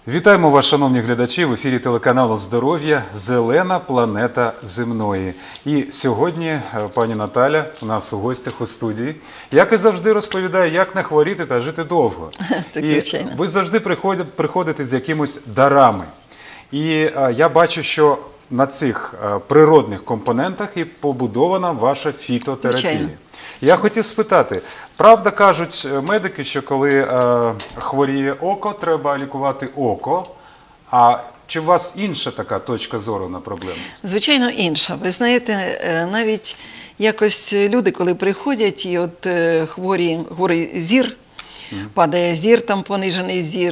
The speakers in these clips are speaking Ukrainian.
Вітаємо вас, шановні глядачі, в ефірі телеканалу «Здоров'я. Зелена планета земної». І сьогодні пані Наталя у нас у гостях у студії. Як і завжди розповідає, як не хворіти та жити довго. Так, звичайно. Ви завжди приходите з якимось дарами. І я бачу, що на цих природних компонентах і побудована ваша фітотерапія. Звичайно. Я хотів спитати, правда кажуть медики, що коли хворіє око, треба лікувати око, а чи у вас інша така точка зору на проблему? Звичайно, інша. Ви знаєте, навіть якось люди, коли приходять, і от хворий зір, падає зір, там понижений зір,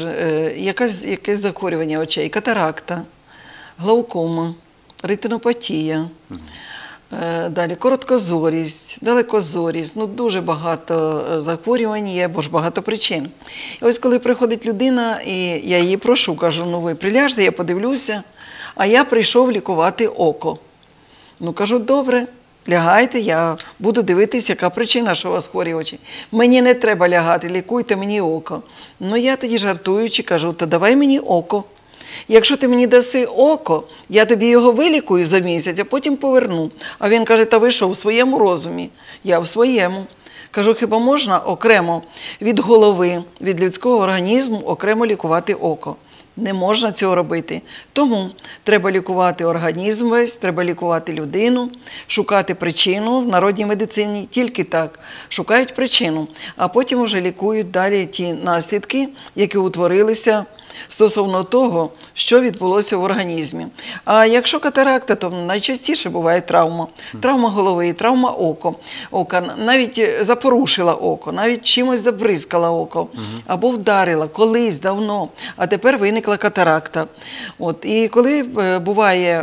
якесь захворювання очей, катаракта, глаукома, ретинопатія, далі короткозорість, далекозорість, ну дуже багато захворювань є, бо ж багато причин. І ось коли приходить людина, і я її прошу, кажу, ну ви приляжте, я подивлюся, а я прийшов лікувати око. Ну кажу, добре, лягайте, я буду дивитися, яка причина, що у вас хворі очі. Мені не треба лягати, лікуйте мені око. Ну я тоді жартуючи кажу, то давай мені око. Якщо ти мені даси око, я тобі його вилікую за місяць, а потім поверну. А він каже, та ви що, в своєму розумі? Я в своєму. Кажу, хіба можна окремо від голови, від людського організму окремо лікувати око? Не можна цього робити. Тому треба лікувати організм весь, треба лікувати людину, шукати причину. В народній медицині тільки так. Шукають причину, а потім вже лікують далі ті наслідки, які утворилися стосовно того, що відбулося в організмі. А якщо катаракта, то найчастіше буває травма. Травма голови, травма ока, навіть запорушила око, навіть чимось забризкала око, або вдарила колись, давно, а тепер виникла катаракта. От. І коли буває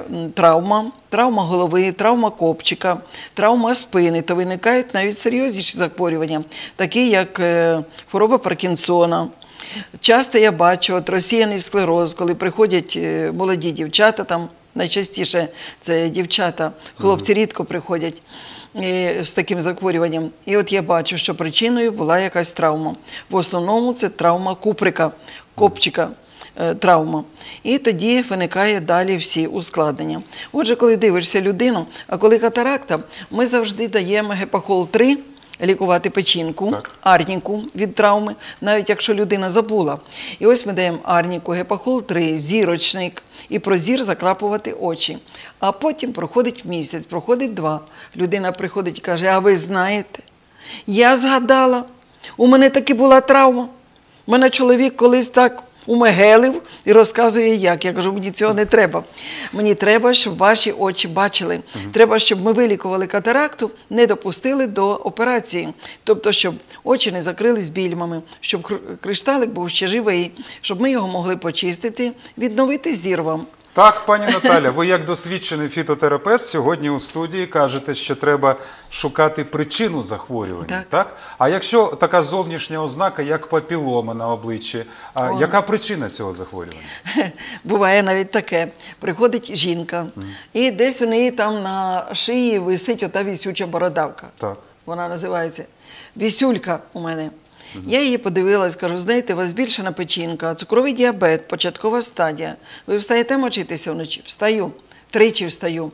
травма голови, травма копчика, травма спини, то виникають навіть серйозніші захворювання, такі як хвороба Паркінсона. Часто я бачу розсіяний склероз, коли приходять молоді дівчата, там найчастіше це дівчата, хлопці рідко приходять з таким захворюванням. І от я бачу, що причиною була якась травма. В основному це травма копчика, травма. І тоді виникає далі всі ускладнення. Отже, коли дивишся людину, а коли катаракта, ми завжди даємо гепахол-3, лікувати печінку, арніку від травми, навіть якщо людина забула. І ось ми даємо арніку, гепахол-3, зірочник, і про зір закрапувати очі. А потім проходить місяць, проходить 2. Людина приходить і каже, а ви знаєте, я згадала, у мене таки була травма. У мене чоловік колись так умегелив і розказує, як. Я кажу, мені цього не треба. Мені треба, щоб ваші очі бачили. Треба, щоб ми вилікували катаракту, не допустили до операції. Тобто, щоб очі не закрились більмами, щоб кришталик був ще живий, щоб ми його могли почистити, відновити зір вам. Так, пані Наталя, ви як досвідчений фітотерапевт сьогодні у студії кажете, що треба шукати причину захворювання, так? А якщо така зовнішня ознака, як папілома на обличчі, яка причина цього захворювання? Буває навіть таке. Приходить жінка, і десь у неї там на шиї висить ота вісюча бородавка. Так. Вона називається вісюлька у мене. Я її подивилась, кажу, знаєте, у вас збільшена печінка, цукровий діабет, початкова стадія. Ви встаєте мочитися вночі? Встаю. 3 встаю.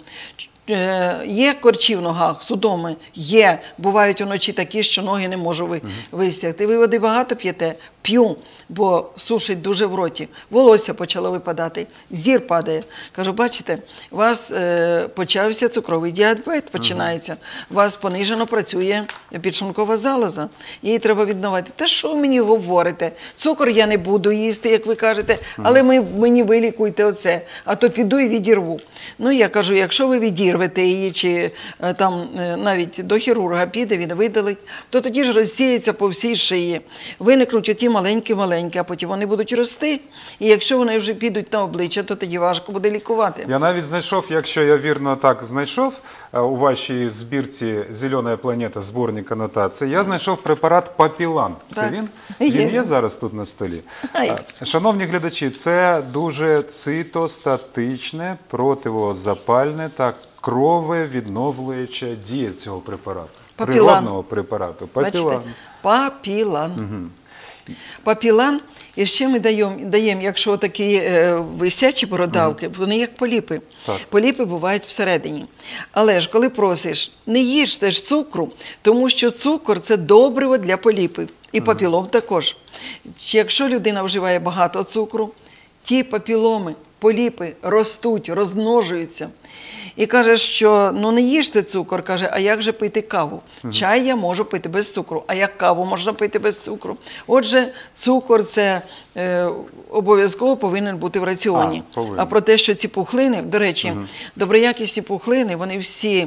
Є корчі в ногах, судоми? Є. Бувають уночі такі, що ноги не можу вистягти. Ви води багато п'єте? П'ю, бо сушить дуже в роті. Волосся почало випадати, зір падає. Кажу, бачите, у вас почався цукровий діабет, починається. У вас понижено працює підшлункова залоза. Її треба відновити. Та що ви мені говорите? Цукор я не буду їсти, як ви кажете, але мені вилікуйте оце, а то піду і відірву. Ну, я кажу, якщо ви відірвете її, чи там навіть до хірурга піде, він видалить, то тоді ж розсіється по всій шиї. Виникнуть оті маленькі, а потім вони будуть рости. І якщо вони вже підуть на обличчя, то тоді важко буде лікувати. Я навіть знайшов, якщо я вірно так знайшов, у вашій збірці «Зелена планета» зборник анотацій, я знайшов препарат Папілан. Це він? Він є зараз тут на столі. Шановні глядачі, це дуже цитостатичне, противозапальне та крововідновлююча дія цього препарату. Природного препарату. Бачите? Папілан. Папілан, і ще ми даємо, якщо такі висячі бородавки, вони як поліпи. Так. Поліпи бувають всередині. Але ж коли просиш, не їж теж цукру, тому що цукор – це добриво для поліпів. І папілом також. Якщо людина вживає багато цукру, ті папіломи, поліпи ростуть, розмножуються. І каже, що ну не їжте цукор, каже, а як же пити каву? Чай я можу пити без цукру, а як каву можна пити без цукру? Отже, цукор це обов'язково повинен бути в раціоні. А про те, що ці пухлини, до речі, доброякісні пухлини, вони всі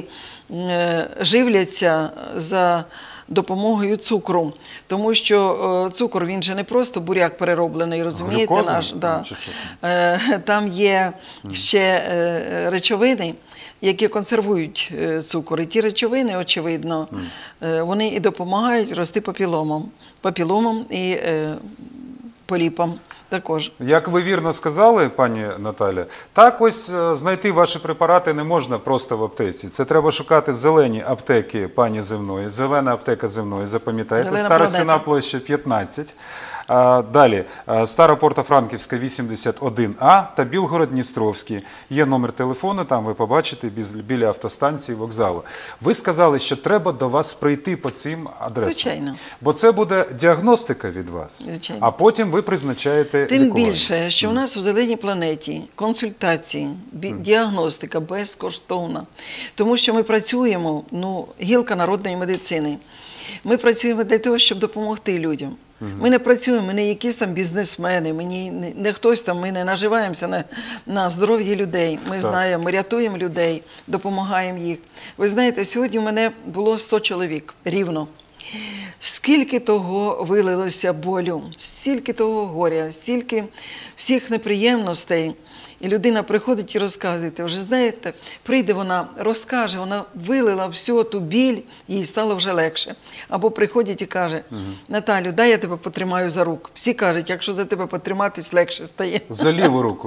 живляться за допомогою цукру. Тому що цукор, він же не просто буряк перероблений, розумієте? Глюкоза? Да. Там є ще речовини, які консервують цукор. І ті речовини, очевидно, вони і допомагають рости папіломам і поліпам. Також. Як ви вірно сказали, пані Наталя, так ось знайти ваші препарати не можна просто в аптеці. Це треба шукати зелені аптеки пані Земної, зелена аптека Земної, запам'ятайте, Стара Сіна площа 15. Далі, Стара Порто-Франківська 81А та Білгород-Дністровський. Є номер телефону, там ви побачите, біля автостанції, вокзалу. Ви сказали, що треба до вас прийти по цим адресам. Звичайно. Бо це буде діагностика від вас, Звичайно. а потім ви призначаєте Тим лікування. більше, що у нас у Зеленій планеті консультації, діагностика безкоштовна. Тому що ми працюємо, гілка народної медицини. Ми працюємо для того, щоб допомогти людям. Ми не працюємо, ми не якісь там бізнесмени, не хтось там, ми не наживаємося на здоров'ї людей. Ми знаємо, ми рятуємо людей, допомагаємо їх. Ви знаєте, сьогодні в мене було 100 чоловік, рівно. Скільки того вилилося болю, стільки того горя, стільки всіх неприємностей. І людина приходить і розказує, вже знаєте, прийде вона, розкаже, вона вилила всю ту біль, їй стало вже легше. Або приходить і каже, Наталю, дай я тебе потримаю за руку. Всі кажуть, якщо за тебе потриматись, легше стає. За ліву руку,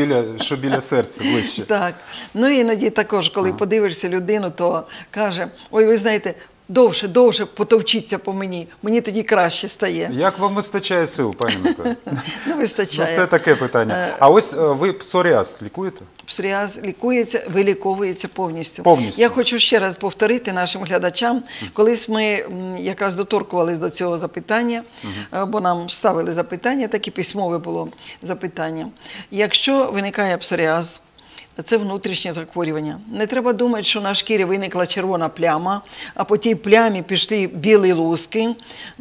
що біля серця, ближче. Так. Іноді також, коли подивишся людину, то каже, ой, ви знаєте, довше потовчіться по мені, мені тоді краще стає. Як вам вистачає сил, пані Наталі? Не вистачає. Це таке питання. А ось ви псоріаз лікуєте? Псоріаз лікується, виліковується повністю. Повністю. Я хочу ще раз повторити нашим глядачам, колись ми якраз доторкувалися до цього запитання, бо нам ставили запитання, таке письмове було запитання. Якщо виникає псоріаз, це внутрішнє захворювання. Не треба думати, що на шкірі виникла червона пляма, а по тій плямі пішли білі луски.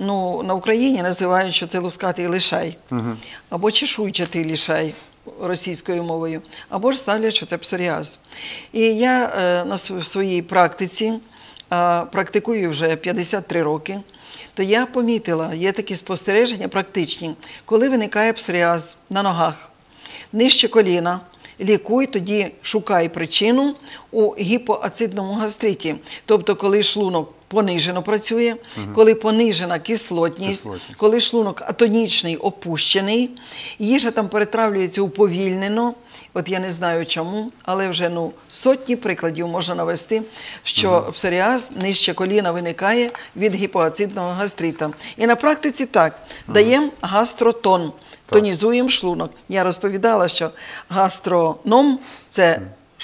На Україні називають, що це лускатий лишай. Або чешуйчатий лишай російською мовою. Або ж ставлять, що це псоріаз. І я на своїй практиці, практикую вже 53 роки, то я помітила, є такі спостереження практичні, коли виникає псоріаз на ногах, нижче коліна, лікуй, тоді шукай причину у гіпоацидному гастриті. Тобто, коли шлунок понижено працює, коли понижена кислотність, коли шлунок атонічний, опущений, їжа там перетравлюється уповільнено. От я не знаю чому, але вже сотні прикладів можна навести, що псоріаз нижче коліна виникає від гіпоацидного гастрита. І на практиці так, даємо гастротон. Тонізуємо шлунок. Я розповідала, що гастроном – це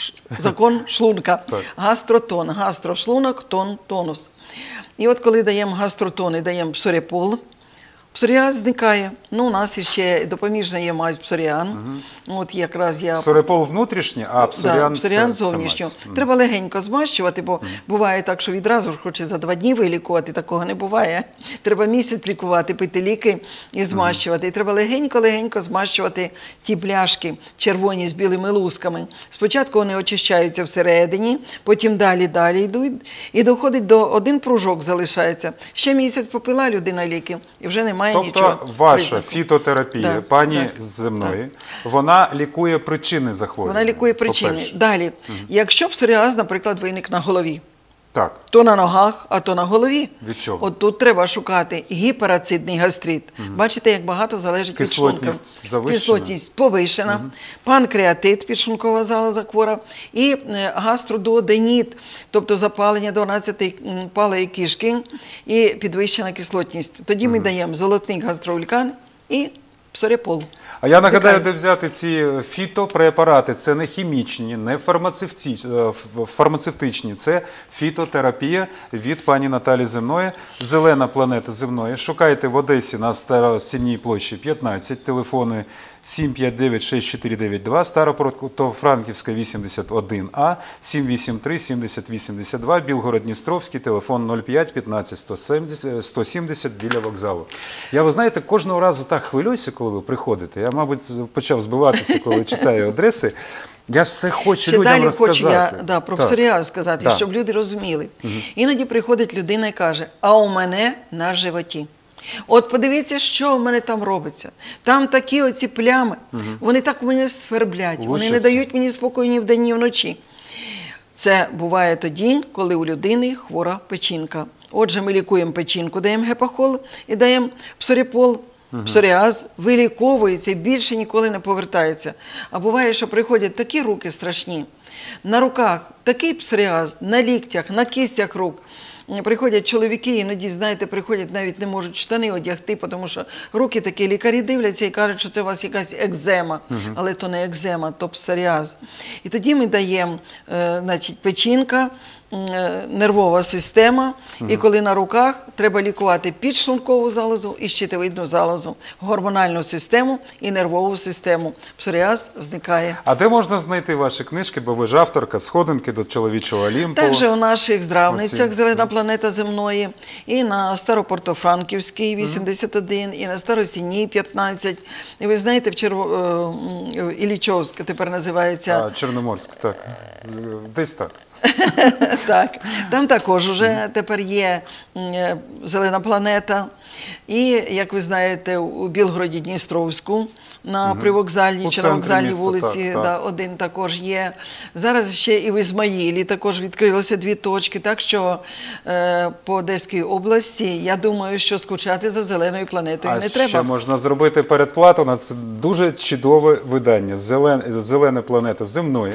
закон шлунка. Гастротон, гастрошлунок, тон, тонус. І от коли даємо гастротон і даємо псоріапол, псоріаз зникає. У нас ще допоміжна є мазь псоріан. От якраз я... Псоріапол внутрішній, а псоріан зовнішньо. Треба легенько змащувати, бо буває так, що відразу ж хоче за 2 дні вилікувати, такого не буває. Треба місяць лікувати, пити ліки і змащувати. І треба легенько змащувати ті пляшки червоні з білими лусками. Спочатку вони очищаються всередині, потім далі йдуть, і доходить до 1 пружок залишається. Ще місяць попила людина ліки, і вже немає нічого. Тобто ваша фітотерапія, пані Земної, вона лікує причини захворювання? Вона лікує причини. Далі, якщо псоріаз, наприклад, виник на голові, Так. То на ногах, а то на голові. Від чого? От тут треба шукати гіперацидний гастрит. Бачите, як багато залежить від шлунка. Кислотність завищена. Кислотність повишена, панкреатит, підшлункова залоза хвора, і гастродуоденіт, тобто запалення 12-палої кишки і підвищена кислотність. Тоді ми даємо золотник гастроулькан і псоріапол. А я нагадаю, де взяти ці фітопрепарати. Це не хімічні, не фармацевтичні. Це фітотерапія від пані Наталі Земної. Зелена планета Земної. Шукайте в Одесі на Старосінній площі 15, телефони 759-6492, Старопортофранківська 81А, 783-7082, Білгород-Дністровський, телефон 05 15 170 біля вокзалу. Я, ви знаєте, кожного разу так хвилююся, коли ви приходите. Я, мабуть, почав збиватися, коли читаю адреси. Я все хочу людям розказати. Ще далі хочу я про псоріаз сказати, щоб люди розуміли. Іноді приходить людина і каже, а у мене на животі. От подивіться, що в мене там робиться. Там такі оці плями, вони так у мене сверблять, вони не дають мені спокою ні вдень, ні вночі. Це буває тоді, коли у людини хвора печінка. Отже, ми лікуємо печінку, даємо гепахол і даємо псоріапол. Псоріаз виліковується і більше ніколи не повертається. А буває, що приходять такі руки страшні. На руках такий псоріаз, на ліктях, на кістях рук. Приходять чоловіки, іноді, знаєте, приходять, навіть не можуть штани одягти, тому що руки такі, лікарі дивляться і кажуть, що це у вас якась екзема. Але то не екзема, то псоріаз. І тоді ми даємо, значить, печінка, нервова система, і коли на руках, треба лікувати підшлункову залозу і щитовидну залозу, гормональну систему і нервову систему. Псоріаз зникає. А де можна знайти ваші книжки, бо ви ж авторка «Сходинки до чоловічого Олімпу»? Також у наших здравницях «Зелена планета Земної», і на Старопортофранківській 81, і на Старосінній 15. І ви знаєте, Іллічовськ тепер називається. Чорноморськ, так. Десь так. Так, там також уже тепер є «Зелена планета». І, як ви знаєте, у Білгороді-Дністровську на привокзальній чи на вокзальній вулиці один також є. Зараз ще і в Ізмаїлі також відкрилося 2 точки, так що по Одеській області, я думаю, що скучати за «Зеленою планетою» не треба. А ще можна зробити передплату на це дуже чудове видання «Зелена планета Земної».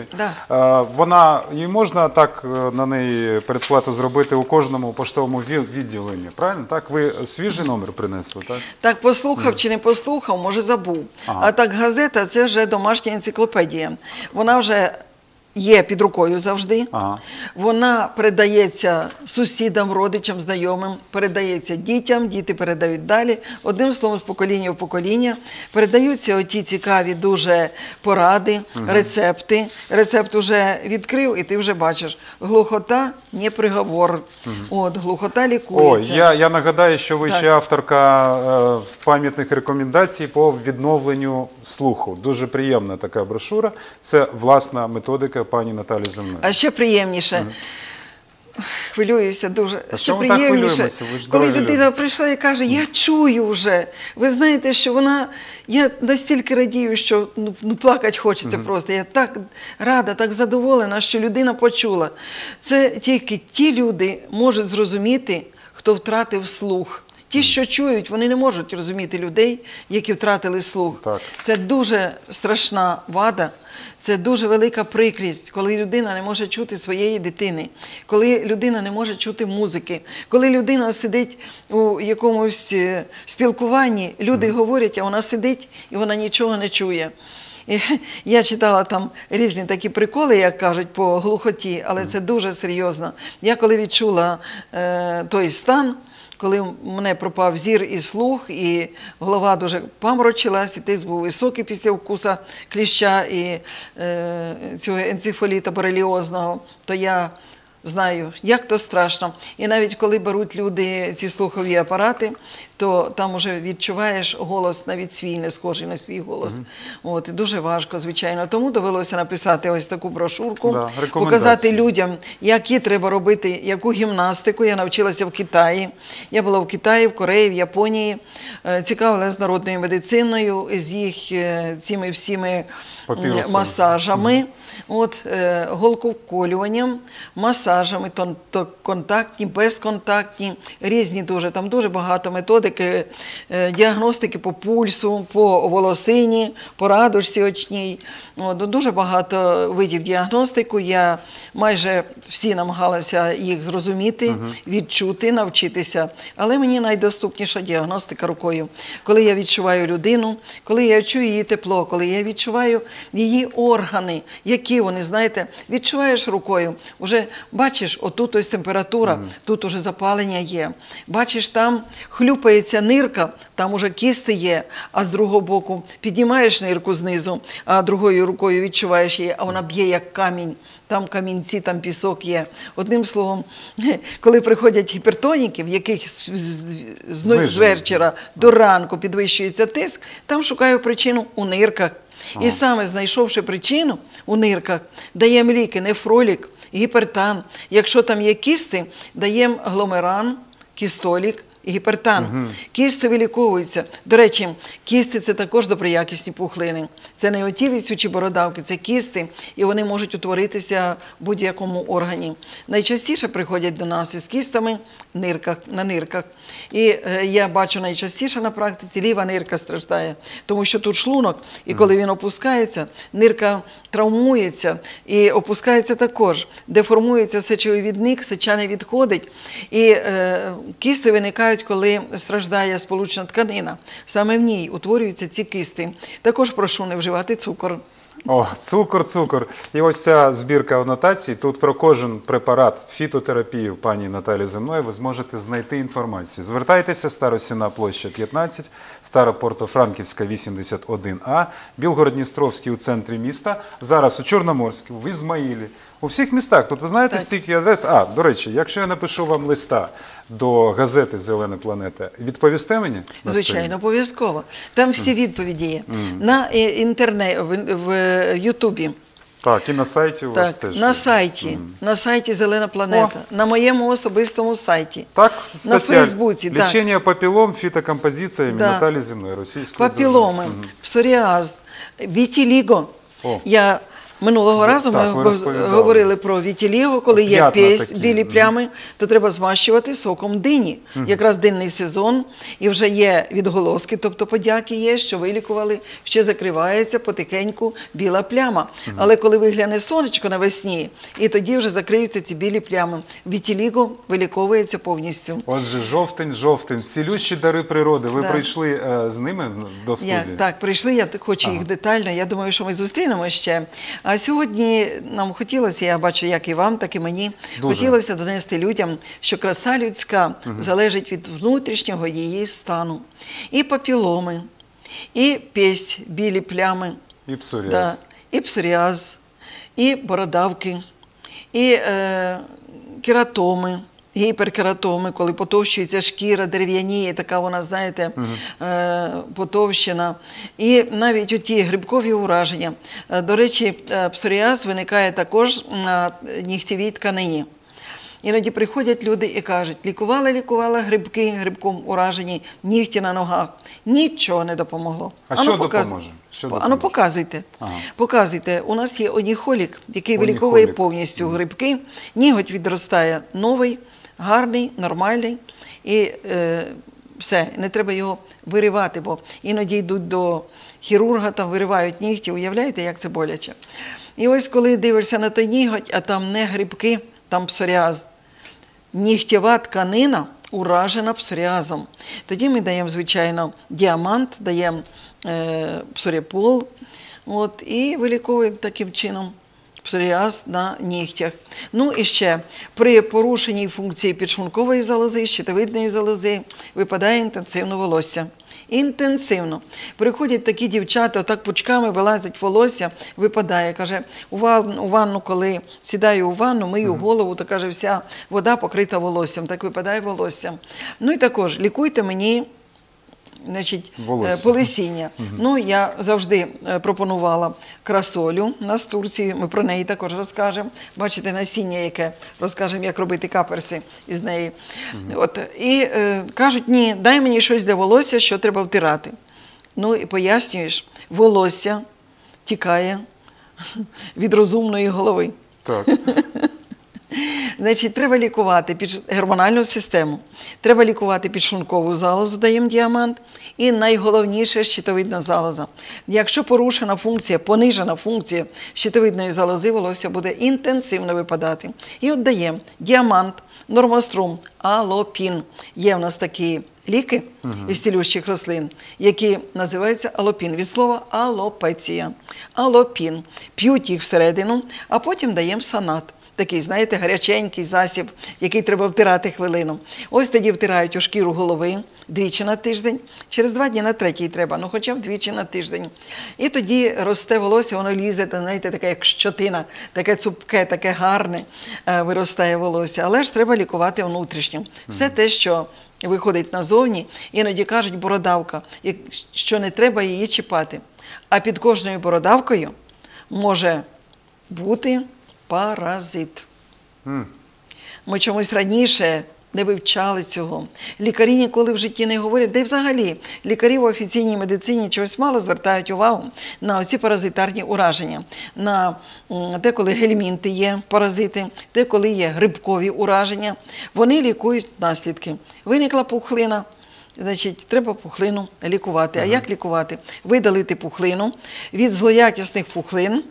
Її можна так на неї передплату зробити у кожному поштовому відділенні, правильно? Так, ви свіжий номер принесли, так? Так, послухав чи не послухав, може забув. А так газета – це вже домашня енциклопедія. Вона вже є під рукою завжди. Вона передається сусідам, родичам, знайомим, передається дітям, діти передають далі. Одним словом, з покоління в покоління передаються оті цікаві дуже поради, рецепти. Рецепт уже відкрив, і ти вже бачиш. Глухота – не приговор. От, глухота лікується. Я нагадаю, що ви ще авторка пам'ятних рекомендацій по відновленню слуху. Дуже приємна така брошура. Це власна методика пані Наталі Земної. А ще приємніше. Хвилююся дуже. Ще приємніше, коли людина прийшла і каже, я чую вже. Ви знаєте, що вона, я настільки радію, що плакати хочеться просто. Я так рада, так задоволена, що людина почула. Це тільки ті люди можуть зрозуміти, хто втратив слух. Ті, що чують, вони не можуть розуміти людей, які втратили слух. Це дуже страшна вада, це дуже велика прикрість, коли людина не може чути своєї дитини, коли людина не може чути музики, коли людина сидить у якомусь спілкуванні, люди говорять, а вона сидить і вона нічого не чує. І я читала там різні такі приколи, як кажуть, по глухоті, але це дуже серйозно. Я коли відчула той стан, коли в мене пропав зір і слух, і голова дуже паморочилась, і тиск був високий після укуса кліща і цього енцефаліта бореліозного, то я знаю, як то страшно. І навіть коли беруть люди ці слухові апарати, то то там уже відчуваєш голос навіть свій, не схожий на свій голос. От, і дуже важко, звичайно. Тому довелося написати ось таку брошурку, показати людям, які треба робити, яку гімнастику. Я навчилася в Китаї. Я була в Китаї, в Кореї, в Японії. Цікавилася народною медициною, з їх цими всіми масажами, голковколюванням, масажами, контактні, безконтактні, різні дуже. Там дуже багато методики, діагностики по пульсу, по волосині, по радужці очній. Дуже багато видів діагностику. Я майже всі намагалася їх зрозуміти, відчути, навчитися. Але мені найдоступніша діагностика рукою. Коли я відчуваю людину, коли я чую її тепло, коли я відчуваю її органи, які вони, знаєте, відчуваєш рукою. Уже бачиш, отут ось температура, тут уже запалення є. Бачиш, там хлюпається нирка, там уже кісти є, а з другого боку піднімаєш нирку знизу, а другою рукою відчуваєш її, а вона б'є як камінь. Там камінці, там пісок є. Одним словом, коли приходять гіпертоніки, в яких з вечора до ранку підвищується тиск, там шукаю причину у нирках. І саме знайшовши причину у нирках, даємо ліки, нефролік, гіпертан. Якщо там є кісти, даємо гломеран, кістолік, гіпертан. Кісти виліковуються. До речі, кісти – це також доброякісні пухлини. Це не оті висючі бородавки, це кісти, і вони можуть утворитися в будь-якому органі. Найчастіше приходять до нас із кістами на нирках. І я бачу найчастіше на практиці, ліва нирка страждає, тому що тут шлунок, і коли він опускається, нирка травмується і опускається також. Деформується сечовивідник, сеча не відходить, і кісти виникають, коли страждає сполучна тканина. Саме в ній утворюються ці кисти. Також прошу не вживати цукор. О, цукор. І ось ця збірка анотацій. Тут про кожен препарат фітотерапії пані Наталі Земної ви зможете знайти інформацію. Звертайтеся, Старосіна, площа 15, Старопортофранківська, 81А, Білгород-Дністровський у центрі міста, зараз у Чорноморську, в Ізмаїлі. У всіх містах. Тут ви знаєте стільки адрес? До речі, якщо я напишу вам листа до газети «Зелена планета», відповісте мені? Звичайно, обов'язково. Там всі відповіді є. На інтернеті, в Ютубі. Так, і на сайті у вас теж. На сайті «Зелена планета», на моєму особистому сайті, так, на Фейсбуці. Лічення папілом фітокомпозиціями Наталі Земної, російської. Папіломи, псоріаз, вітіліго. Я минулого разу ми говорили про вітіліго, коли є песь, білі плями, то треба змащувати соком дині. Якраз динний сезон, і вже є відголоски, тобто подяки є, що вилікували, ще закривається потихеньку біла пляма. Але коли вигляне сонечко навесні, і тоді вже закриються ці білі плями. Вітіліго виліковується повністю. Отже, жовтень, цілющі дари природи. Ви прийшли з ними до студії? Так, прийшли, я хочу їх детально, я думаю, що ми зустрінемо ще. А сьогодні нам хотілося, я бачу, як і вам, так і мені, хотілося донести людям, що краса людська залежить від внутрішнього її стану. І папіломи, і песь, білі плями, і псоріаз, і бородавки, і кератоми. Гіперкератоми, коли потовщується шкіра, дерев'яніє, така вона, знаєте, потовщена. І навіть оті грибкові ураження. До речі, псоріаз виникає також на нігтєвій тканині. Іноді приходять люди і кажуть, лікувала грибки, грибком уражені, нігті на ногах. Нічого не допомогло. А що допоможе? Ану, показуйте. Показуйте. У нас є оніхолік, який виліковує повністю грибки. Ніготь відростає новий, гарний, нормальний. І все, не треба його виривати, бо іноді йдуть до хірурга, там виривають нігті. Уявляєте, як це боляче? І ось коли дивишся на той ніготь, а там не грибки, там псоріаз. Нігтєва тканина уражена псоріазом. Тоді ми даємо, звичайно, діамант, даємо псоріапол і виліковуємо таким чином псоріаз на нігтях. Ну і ще, при порушенні функції підшлункової залози, щитовидної залози випадає інтенсивно волосся. Інтенсивно. Приходять такі дівчата, отак пучками вилазить волосся, випадає. Каже, у ванну, коли сідаю у ванну, мию голову, то, каже, вся вода покрита волоссям. Так випадає волосся. Ну і також, лікуйте мені значить, Волосся. полисіння. Ну, я завжди пропонувала красолю з Турції, ми про неї також розкажемо. Бачите, насіння яке, розкажемо, як робити каперси із неї. От. І кажуть, ні, дай мені щось для волосся, що треба втирати. Ну, і пояснюєш, волосся тікає від розумної голови. Так. Значить, треба лікувати гормональну систему, треба лікувати підшлункову залозу, даємо діамант, і найголовніше – щитовидна залоза. Якщо порушена функція, понижена функція щитовидної залози, волосся буде інтенсивно випадати. І от даємо діамант, нормострум, алопін. Є в нас такі ліки із цілющих рослин, які називаються алопін, від слова алопеція. Алопін. П'ють їх всередину, а потім даємо санат. Такий, знаєте, гаряченький засіб, який треба втирати хвилину. Ось тоді втирають у шкіру голови двічі на тиждень, через 2 дні на 3-й треба, ну хоча б двічі на тиждень. І тоді росте волосся, воно лізе, знаєте, таке як щотина, таке цупке, таке гарне виростає волосся. Але ж треба лікувати внутрішньо. Все те, що виходить назовні, іноді кажуть бородавка, що не треба її чіпати. А під кожною бородавкою може бути паразит. Ми чомусь раніше не вивчали цього. Лікарі ніколи в житті не говорять, де взагалі лікарі в офіційній медицині чогось мало звертають увагу на оці паразитарні ураження. На те, коли гельмінти є паразити, те, коли є грибкові ураження. Вони лікують наслідки. Виникла пухлина, значить, треба пухлину лікувати. А як лікувати? Видалити пухлину. Від злоякісних пухлин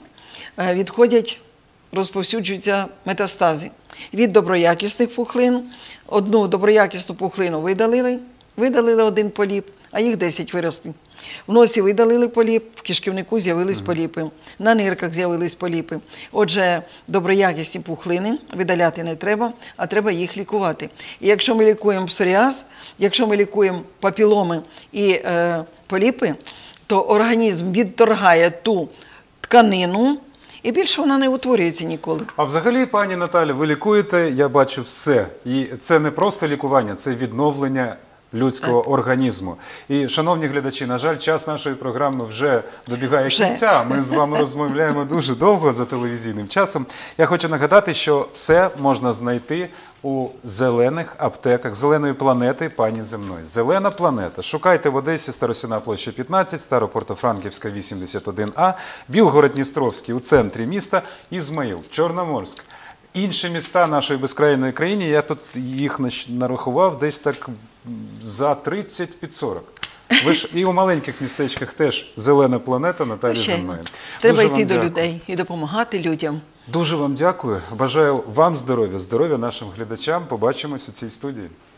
розповсюджуються метастази. Від доброякісних пухлин, одну доброякісну пухлину видалили 1 поліп, а їх 10 виросли. В носі видалили поліп, в кишківнику з'явились поліпи, на нирках з'явились поліпи. Отже, доброякісні пухлини видаляти не треба, а треба їх лікувати. І якщо ми лікуємо псоріаз, якщо ми лікуємо папіломи і поліпи, то організм відторгає ту тканину, і більше вона не утворюється ніколи. А взагалі, пані Наталі, ви лікуєте, я бачу, все. І це не просто лікування, це відновлення людського організму. І, шановні глядачі, на жаль, час нашої програми вже добігає кінця. Ми з вами розмовляємо дуже довго за телевізійним часом. Я хочу нагадати, що все можна знайти у зелених аптеках зеленої планети пані Земної. Зелена планета. Шукайте в Одесі, Старосіна площа 15, Старопортофранківська 81А, Білгород-Дністровський у центрі міста, Ізмаїл, Чорноморськ. Інші міста нашої безкрайної країни, я тут їх нарахував десь так за 30 під 40. Ви ж і у маленьких містечках теж зелена планета Наталі Земної. Треба йти до людей і допомагати людям. Дуже вам дякую. Бажаю вам здоров'я, здоров'я нашим глядачам. Побачимось у цій студії.